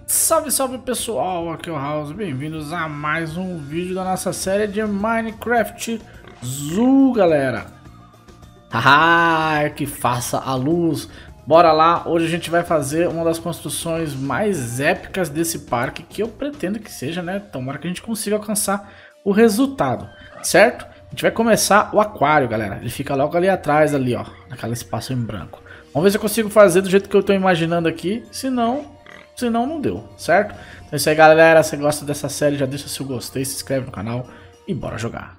Salve, salve pessoal, aqui é o House, bem-vindos a mais um vídeo da nossa série de Minecraft Zoo, galera. Haha, que faça a luz. Bora lá, hoje a gente vai fazer uma das construções mais épicas desse parque, que eu pretendo que seja, né? Tomara que a gente consiga alcançar o resultado, certo? A gente vai começar o aquário, galera. Ele fica logo ali atrás, ali, ó, naquele espaço em branco. Vamos ver se eu consigo fazer do jeito que eu tô imaginando aqui, senão não deu, certo? Então é isso aí, galera. Se você gosta dessa série, já deixa seu gostei, se inscreve no canal e bora jogar.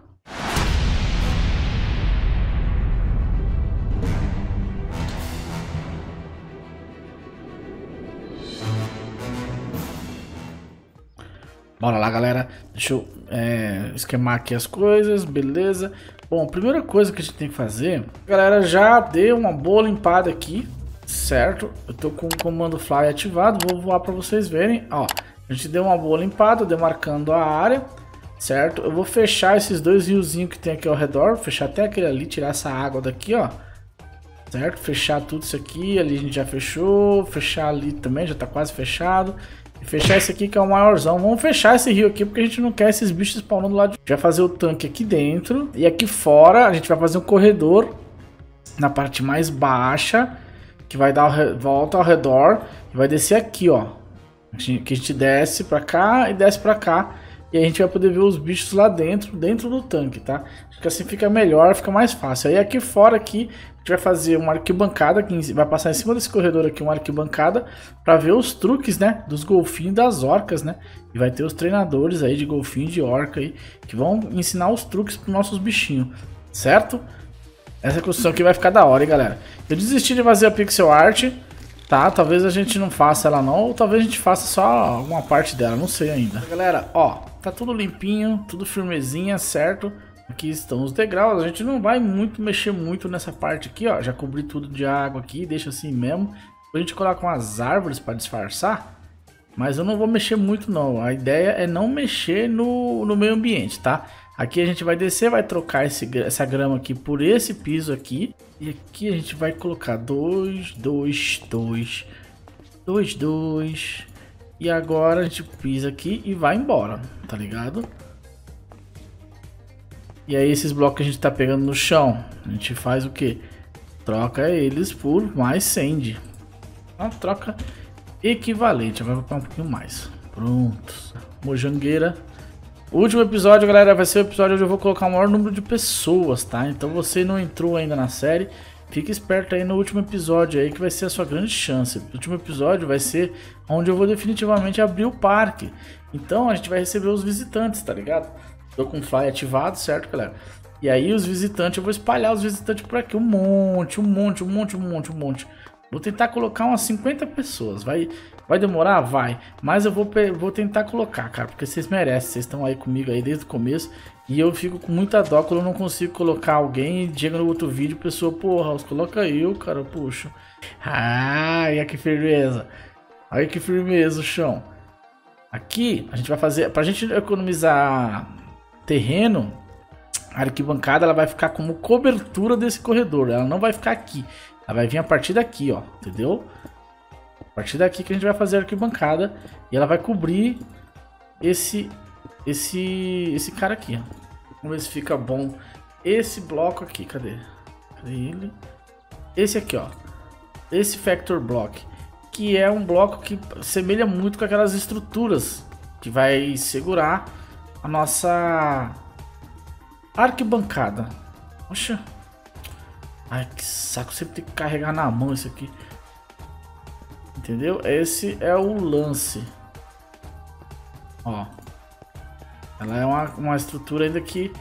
Bora lá, galera. Deixa eu esquemar aqui as coisas, beleza. Bom, a primeira coisa que a gente tem que fazer, galera, já deu uma boa limpada aqui, certo? Eu tô com o comando fly ativado, vou voar para vocês verem. Ó, a gente deu uma boa limpada, demarcando a área, certo? Eu vou fechar esses dois riozinhos que tem aqui ao redor, fechar até aquele ali, tirar essa água daqui, ó, certo? Fechar tudo isso aqui, ali a gente já fechou, fechar ali também, já tá quase fechado. E fechar esse aqui que é o maiorzão. Vamos fechar esse rio aqui porque a gente não quer esses bichos spawnando lá de... Já fazer o tanque aqui dentro. E aqui fora a gente vai fazer um corredor na parte mais baixa, que vai dar volta ao redor e vai descer aqui, ó. Que a gente desce pra cá e desce pra cá. E aí a gente vai poder ver os bichos lá dentro do tanque, tá? Acho que assim fica melhor, fica mais fácil. Aí aqui fora aqui a gente vai fazer uma arquibancada, que vai passar em cima desse corredor aqui uma arquibancada para ver os truques, né, dos golfinhos e das orcas, né? E vai ter os treinadores aí de golfinho e de orca aí que vão ensinar os truques para nossos bichinhos, certo? Essa construção aqui vai ficar da hora, hein, galera? Eu desisti de fazer a pixel art, tá? Talvez a gente não faça ela não, ou talvez a gente faça só uma parte dela, não sei ainda. Galera, ó, tá tudo limpinho, tudo firmezinha, certo? Aqui estão os degraus, a gente não vai mexer muito nessa parte aqui, ó. Já cobri tudo de água aqui, deixa assim mesmo. A gente coloca umas árvores para disfarçar, mas eu não vou mexer muito não. A ideia é não mexer no meio ambiente, tá? Aqui a gente vai descer, vai trocar essa grama aqui por esse piso aqui. E aqui a gente vai colocar 2, 2, 2, 2, 2. E agora a gente pisa aqui e vai embora, tá ligado? E aí esses blocos que a gente tá pegando no chão, a gente faz o que? Troca eles por mais sand. Uma troca equivalente, vai colocar um pouquinho mais. Pronto, mojangueira. O último episódio, galera, vai ser o episódio onde eu vou colocar o maior número de pessoas, tá? Então você não entrou ainda na série, fique esperto aí no último episódio aí que vai ser a sua grande chance. O último episódio vai ser onde eu vou definitivamente abrir o parque. Então a gente vai receber os visitantes, tá ligado? Tô com o fly ativado, certo, galera? E aí os visitantes, eu vou espalhar os visitantes por aqui, um monte. Vou tentar colocar umas 50 pessoas, vai demorar? Vai. Mas eu vou tentar colocar, cara, porque vocês merecem, vocês estão aí comigo aí desde o começo. E eu fico com muita dó quando eu não consigo colocar alguém e chega no outro vídeo, pessoa, porra, coloca eu, cara, puxa. Ai, que firmeza. Olha que firmeza o chão. Aqui a gente vai fazer, pra gente economizar terreno, a arquibancada ela vai ficar como cobertura desse corredor, ela não vai ficar aqui, ela vai vir a partir daqui, ó, entendeu? A partir daqui que a gente vai fazer a arquibancada e ela vai cobrir esse cara aqui, ó. Vamos ver se fica bom esse bloco aqui, cadê ele? Esse aqui, ó, esse Factor Block, que é um bloco que semelha muito com aquelas estruturas que vai segurar a nossa arquibancada. Poxa. Ai, que saco, sempre tem que carregar na mão isso aqui. Entendeu? Esse é o lance. Ó. Ela é uma estrutura ainda que...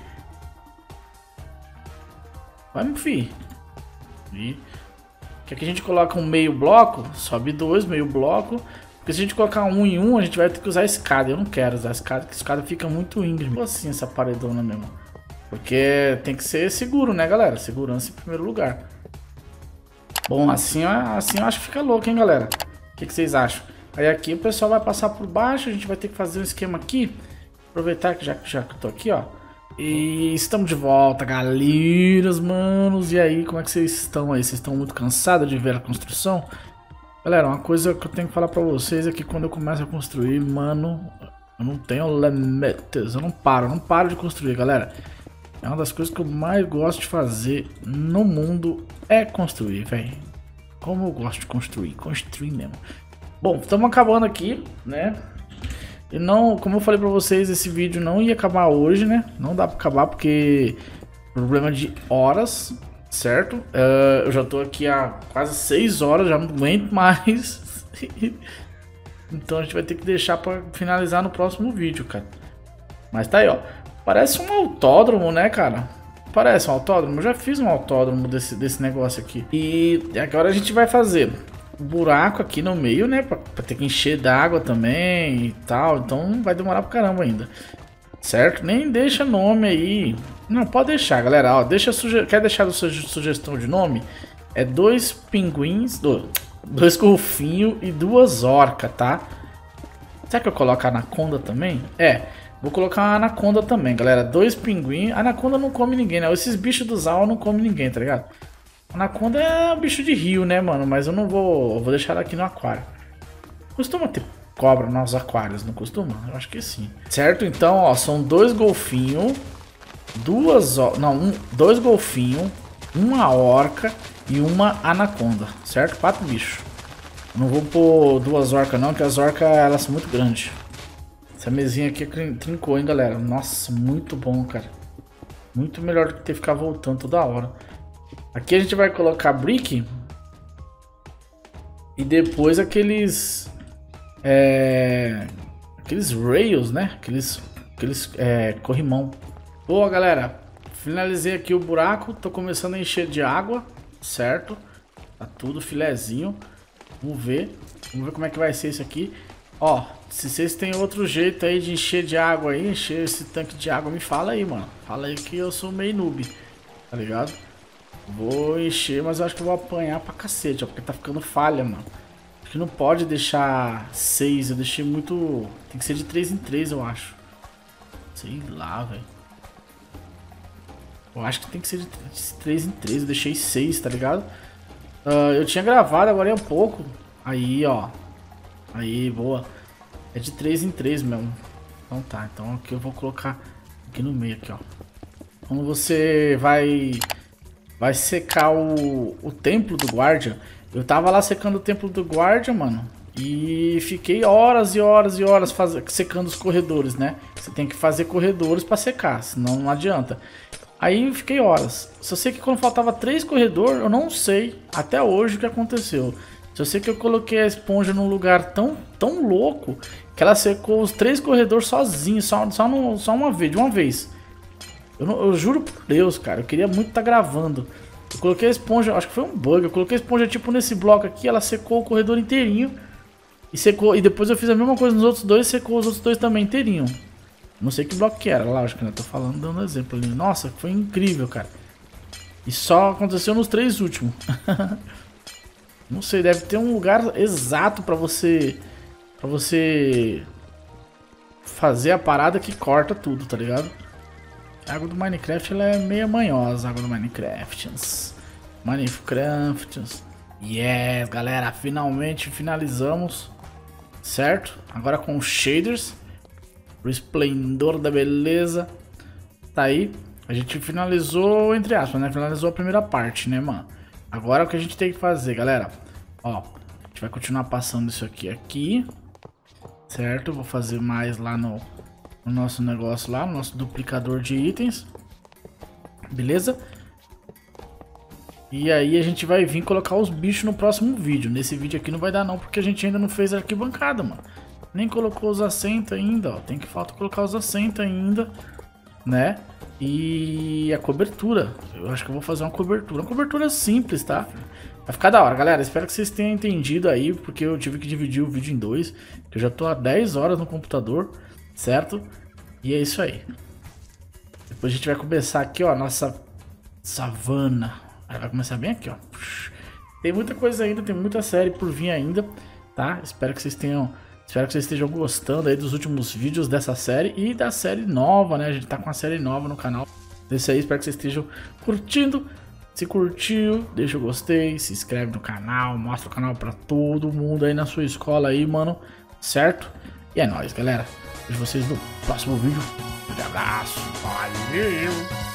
Vai, meu filho. E que aqui a gente coloca um meio bloco, sobe dois, meio bloco. Porque se a gente colocar um em um, a gente vai ter que usar a escada. Eu não quero usar a escada, porque a escada fica muito íngreme. Assim, essa paredona mesmo. Porque tem que ser seguro, né, galera? Segurança em primeiro lugar. Bom, assim eu acho que fica louco, hein, galera? O que vocês acham? Aí aqui o pessoal vai passar por baixo, a gente vai ter que fazer um esquema aqui. Aproveitar que já que eu tô aqui, ó. E estamos de volta, galerinhas, manos. E aí, como é que vocês estão aí? Vocês estão muito cansados de ver a construção? Galera, uma coisa que eu tenho que falar pra vocês é que quando eu começo a construir, mano, eu não tenho limites, eu não paro de construir, galera. É uma das coisas que eu mais gosto de fazer no mundo é construir, velho. Como eu gosto de construir mesmo. Bom, estamos acabando aqui, né? E não, como eu falei pra vocês, esse vídeo não ia acabar hoje, né? Não dá pra acabar porque problema de horas, certo? Eu já tô aqui há quase 6 horas, já não aguento mais. Então a gente vai ter que deixar pra finalizar no próximo vídeo, cara. Mas tá aí, ó. Parece um autódromo, né, cara? Parece um autódromo. Eu já fiz um autódromo desse negócio aqui. E agora a gente vai fazer um buraco aqui no meio, né? Pra ter que encher d'água também e tal. Então vai demorar pra caramba ainda. Certo? Nem deixa nome aí. Não, pode deixar, galera. Ó, quer deixar a sua sugestão de nome? É 2 pinguins, 2 golfinhos e 2 orcas, tá? Será que eu coloco a anaconda também? Vou colocar uma anaconda também, galera. 2 pinguins. A anaconda não come ninguém, né? Esses bichos dos Zawa não comem ninguém, tá ligado? A anaconda é um bicho de rio, né, mano? Mas eu não vou... Eu vou deixar ela aqui no aquário. Costuma ter cobra nos aquários, não costuma? Eu acho que sim. Certo? Então, ó, são 2 golfinhos, 2 golfinhos, uma orca e uma anaconda, certo? 4 bichos. Não vou pôr 2 orcas não, porque as orcas, elas são muito grandes. Essa mesinha aqui trincou, hein, galera? Nossa, muito bom, cara. Muito melhor do que ter que ficar voltando toda hora. Aqui a gente vai colocar brick. E depois aqueles rails, né? Aqueles corrimão. Boa, galera. Finalizei aqui o buraco. Tô começando a encher de água, certo? Tá tudo filezinho. Vamos ver como é que vai ser isso aqui. Ó, se vocês têm outro jeito aí de encher de água aí, encher esse tanque de água, me fala aí, mano. Fala aí que eu sou meio noob, tá ligado? Vou encher, mas eu acho que eu vou apanhar pra cacete, ó, porque tá ficando falha, mano. Acho que não pode deixar 6, eu deixei muito... Tem que ser de 3 em 3, eu acho. Sei lá, velho. Eu acho que tem que ser de 3 em 3, eu deixei 6, tá ligado? Eu tinha gravado agora há um pouco. Aí, ó. Aí, boa. É de 3 em 3 mesmo. Então tá, então aqui eu vou colocar aqui no meio, aqui, ó. Quando você vai secar o templo do guardian. Eu tava lá secando o templo do guardian, mano. E fiquei horas e horas e horas secando os corredores, né? Você tem que fazer corredores pra secar, senão não adianta. Aí eu fiquei horas. Só sei que quando faltava 3 corredores, eu não sei até hoje o que aconteceu. Só sei que eu coloquei a esponja num lugar tão louco que ela secou os 3 corredores sozinho, só uma vez, de uma vez. Eu juro por Deus, cara, eu queria muito estar gravando. Eu coloquei a esponja, acho que foi um bug, eu coloquei a esponja tipo nesse bloco aqui, ela secou o corredor inteirinho. E depois eu fiz a mesma coisa nos outros dois, secou os outros dois também inteirinho. Não sei que bloco que era, lógico, né? Tô falando, dando exemplo ali. Nossa, foi incrível, cara. E só aconteceu nos 3 últimos. Não sei, deve ter um lugar exato pra você fazer a parada que corta tudo, tá ligado? A água do Minecraft, ela é meio manhosa, a água do Minecraft. Yes, galera, finalmente finalizamos, certo? Agora com os shaders, o esplendor da beleza. Tá aí, a gente finalizou, entre aspas, né? Finalizou a primeira parte, né, mano? Agora o que a gente tem que fazer, galera? Ó, a gente vai continuar passando isso aqui, certo? Vou fazer mais lá no nosso negócio lá, no nosso duplicador de itens. Beleza? E aí a gente vai vir colocar os bichos no próximo vídeo. Nesse vídeo aqui não vai dar não, porque a gente ainda não fez a arquibancada, mano. Nem colocou os assentos ainda, ó. Falta colocar os assentos ainda, né? E a cobertura. Eu acho que eu vou fazer uma cobertura simples, tá? Vai ficar da hora, galera. Espero que vocês tenham entendido aí, porque eu tive que dividir o vídeo em 2. Eu já tô há 10 horas no computador, certo? E é isso aí. Depois a gente vai começar aqui, ó, a nossa savana. Vai começar bem aqui, ó. Tem muita coisa ainda, tem muita série por vir ainda, tá? Espero que vocês estejam gostando aí dos últimos vídeos dessa série e da série nova, né? A gente tá com uma série nova no canal. Desse aí, espero que vocês estejam curtindo. Se curtiu, deixa o gostei, se inscreve no canal, mostra o canal pra todo mundo aí na sua escola aí, mano, certo? E é nóis, galera. Vejo vocês no próximo vídeo. Um abraço, valeu!